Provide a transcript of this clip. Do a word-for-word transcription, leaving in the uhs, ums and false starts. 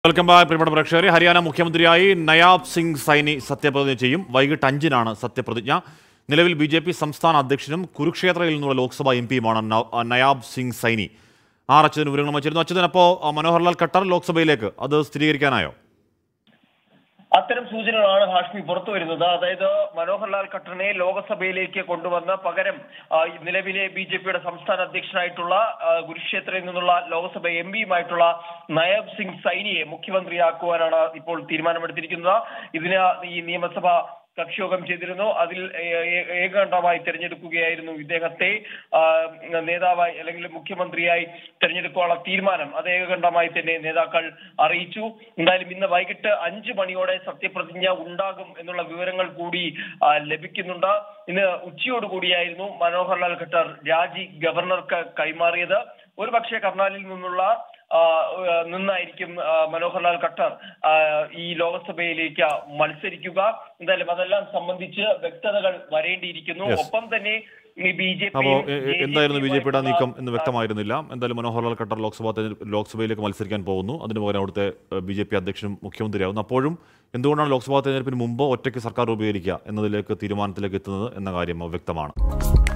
Welcome back പ്രിയപ്പെട്ട പ്രേക്ഷകരെ. ഹരിയാന മുഖ്യമന്ത്രിയായി നയാബ് സിംഗ് സൈനി സത്യപ്രതിജ്ഞ ചെയ്യും. വൈകിട്ട് അഞ്ചിനാണ് സത്യപ്രതിജ്ഞ. നിലവിൽ ബി ജെ പി സംസ്ഥാന അധ്യക്ഷനും കുരുക്ഷേത്രയിൽ നിന്നുള്ള ലോക്സഭാ എം പിയുമാണ് നയാബ് സിംഗ് സൈനി. ആർ അച്യുതൻ വിവരങ്ങൾ വച്ചിരുന്നു. അച്യുതൻ, അപ്പോൾ മനോഹർലാൽ ഖട്ടർ ലോക്സഭയിലേക്ക് അത് സ്ഥിരീകരിക്കാനായോ? അത്തരം സൂചനകളാണ് ഹാഷ്മി പുറത്തു വരുന്നത്. അതായത് മനോഹർലാൽ ഖട്ടറിനെ ലോക്സഭയിലേക്ക് കൊണ്ടുവന്ന പകരം നിലവിലെ ബി ജെ പിയുടെ സംസ്ഥാന അധ്യക്ഷനായിട്ടുള്ള കുരുക്ഷേത്രയിൽ നിന്നുള്ള ലോക്സഭ എം പിയുമായിട്ടുള്ള നയാബ് സിംഗ് സൈനിയെ മുഖ്യമന്ത്രിയാക്കുവാനാണ് ഇപ്പോൾ തീരുമാനമെടുത്തിരിക്കുന്നത്. ഇതിന് ഈ നിയമസഭ കക്ഷിയോഗം ചെയ്തിരുന്നു. അതിൽ ഏകകണ്ഠമായി തെരഞ്ഞെടുക്കുകയായിരുന്നു ഇദ്ദേഹത്തെ നേതാവായി അല്ലെങ്കിൽ മുഖ്യമന്ത്രിയായി തെരഞ്ഞെടുക്കാനുള്ള തീരുമാനം. അത് ഏകകണ്ഠമായി തന്നെ നേതാക്കൾ അറിയിച്ചു. എന്തായാലും ഇന്ന് വൈകിട്ട് അഞ്ചു മണിയോടെ സത്യപ്രതിജ്ഞ ഉണ്ടാകും എന്നുള്ള വിവരങ്ങൾ കൂടി ലഭിക്കുന്നുണ്ട്. ഇന്ന് ഉച്ചയോടുകൂടിയായിരുന്നു മനോഹർലാൽ ഖട്ടർ രാജി ഗവർണർക്ക് കൈമാറിയത്. ഒരുപക്ഷെ കർണാലിൽ നിന്നുള്ള നിന്നായിരിക്കും മനോഹർലാൽ ഖട്ടർ ഈ ലോക്സഭയിലേക്ക് മത്സരിക്കുക. എന്തായാലും അതെല്ലാം സംബന്ധിച്ച് വ്യക്തതകൾ വരേണ്ടിയിരിക്കുന്നു. ഒപ്പം തന്നെ ബി ജെ പി എന്തായിരുന്നു ബി ജെ പിയുടെ നീക്കം എന്ന് വ്യക്തമായിരുന്നില്ല. എന്തായാലും മനോഹർലാൽ ഖട്ടർ ലോക്സഭ ലോക്സഭയിലേക്ക് മത്സരിക്കാൻ പോകുന്നു. അതിന് പകരം അവിടുത്തെ ബി ജെ പി അധ്യക്ഷനും മുഖ്യമന്ത്രിയാവുന്നു. അപ്പോഴും എന്തുകൊണ്ടാണ് ലോക്സഭാ തെരഞ്ഞെടുപ്പിന് മുമ്പ് ഒറ്റയ്ക്ക് സർക്കാർ രൂപീകരിക്കുക എന്നതിലേക്ക് തീരുമാനത്തിലേക്ക് എത്തുന്നത് എന്ന കാര്യം വ്യക്തമാണ്.